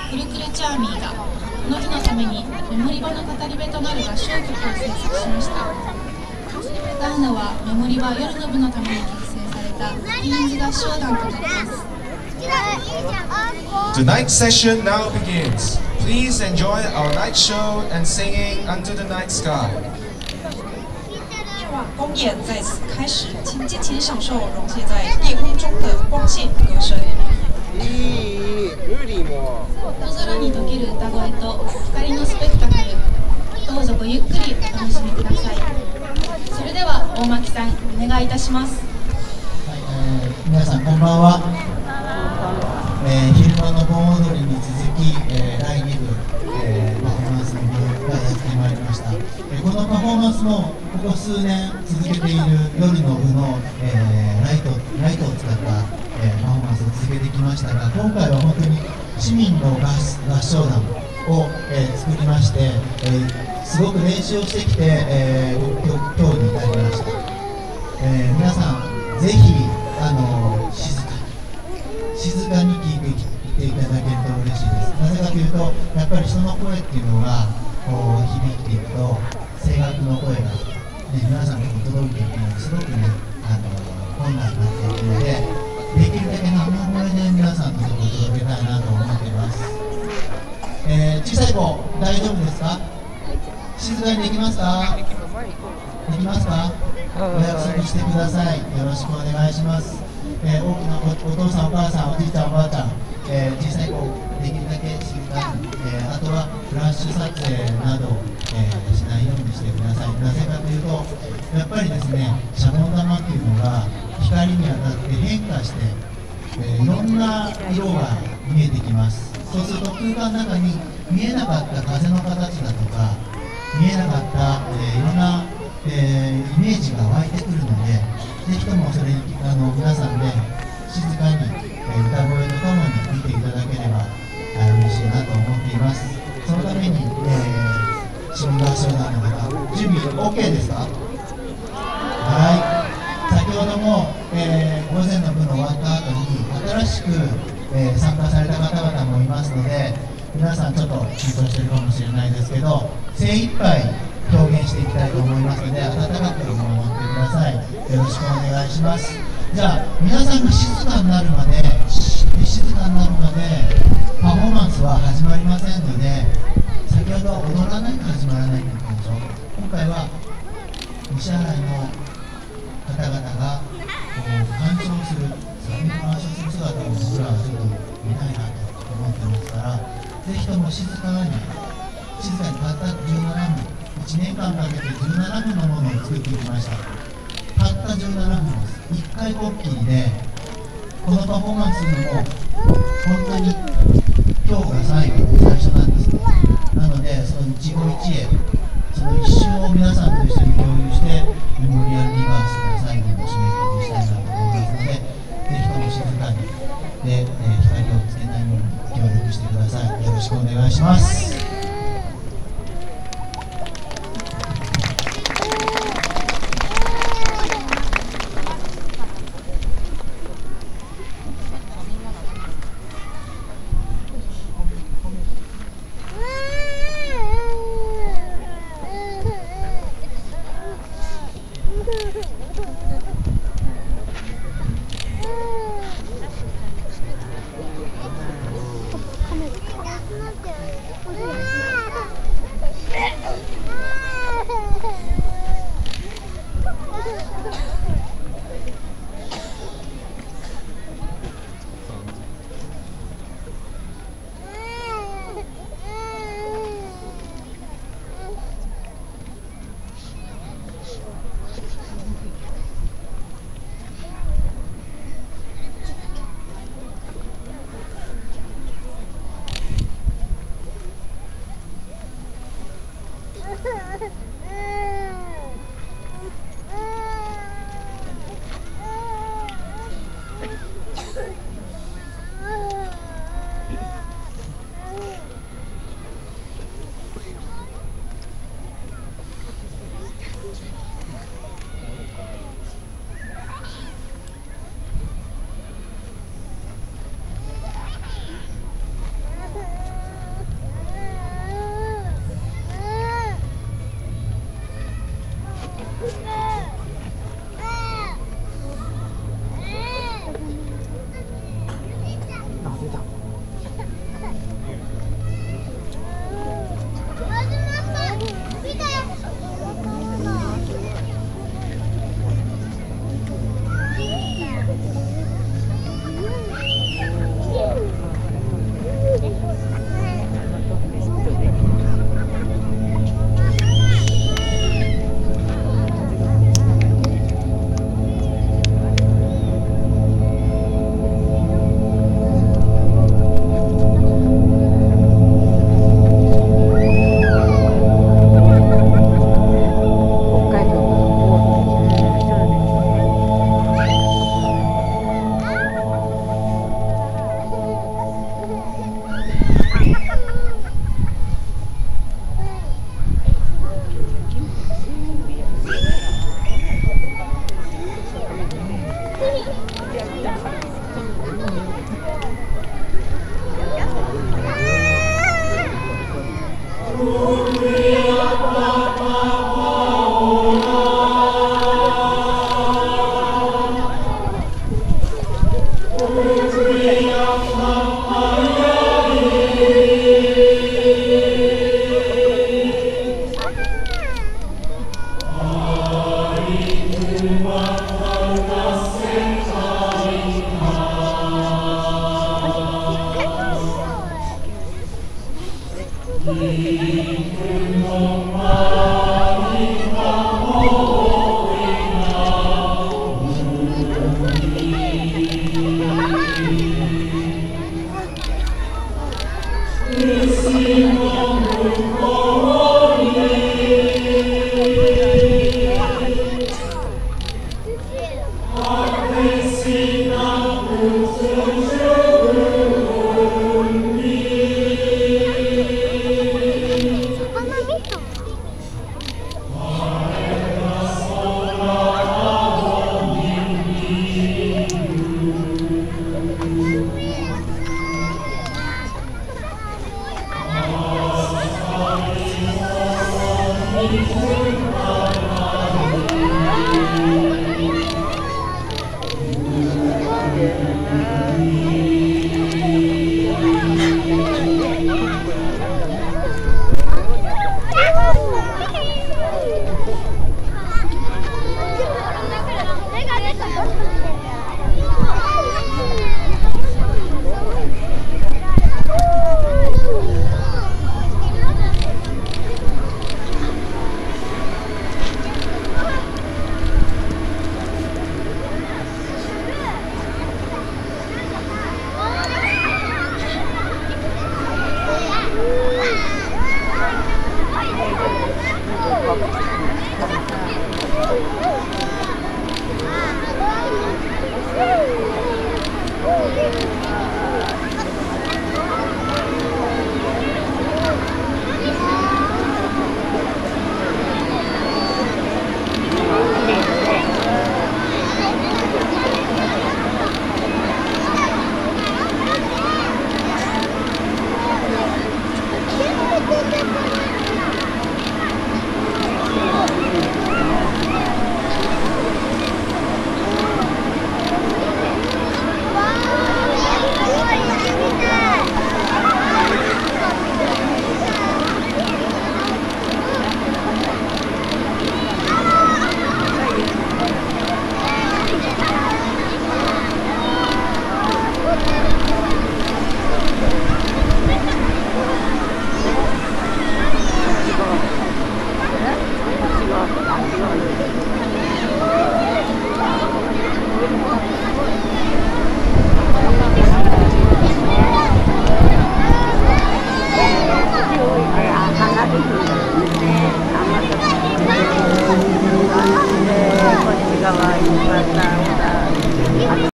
クルクルチャーミーがこの日のためにメモリバの語り部となる合唱曲を制作しました。歌うのはメモリバ夜の部のために結成されたティーンズ合唱団となります。 The night session now begins. Please enjoy our night show and singing Under the Night Sky. 夜晚公演在此开始，请尽情享受溶解在夜空中的光线与歌声。 夜空に溶ける歌声と光のスペクタクル、どうぞごゆっくりお楽しみください。それでは大巻さん、お願いいたします。 はい、皆さんこんばんは。昼間の盆踊りに続き、第2部、パフォーマンスの部がやってまいりました。このパフォーマンスもここ数年続けている夜の部の、ライトを使った、パフォーマンスを続けてきましたが、今回は本当に市民の合唱団を、作りまして、すごく練習をしてきて、今日に至りました。皆さんぜひ静かに聴いていただけると嬉しいです。なぜかというと、やっぱり人の声っていうのがこう響いていくと、声楽の声が、皆さんに届いていくのにすごく困難になっていくので、できるだけ生声で皆さんのところに届けたいなと思っています。小さい子、大丈夫ですか？静かにできますか？できますか？お約束してください。よろしくお願いします。大きなお父さんお母さんおじいちゃんおばあちゃん、小さい子できるだけ静かに、あとはフラッシュ撮影など、しないようにしてください。なぜかというと、やっぱりですね、シャボン玉っていうのが光に当たって変化して、いろんな色が見えてきます。そうすると空間の中に見えなかった風の形だとか、見えなかった、いろんな、イメージが湧いてくるので、ぜひともそれに皆さんで静かに、歌声とともに見ていただければ嬉しいなと思っています。そのために、市民合唱団の方、準備 OK ですか？はい。先ほども、午前の部の終わった後に新しく、参加された方々もいますので、皆さんちょっと緊張しているかもしれないですけど、精一杯表現していきたいと思いますので、温かく見守ってください。よろしくお願いします。じゃあ皆さんが静かになるまでパフォーマンスは始まりませんので、先ほど踊らないと始まらないと言ったでしょ。今回は西新井の方々が鑑賞する姿を僕らはちょっと見たいなと思ってますから、ぜひとも静かにたった17分、1年間かけて17分のものを作っていきました。たった17分です。1回こっきりでこのパフォーマンスも本当に今日が最初なんです。なのでその一期一会、その一瞬を皆さんと一緒に共有して、メモリアルリバースの最後の締めくくりしたいなと思いますので、ぜひとも静かにで、光をつけないように協力してください。よろしくお願いします。 Simon,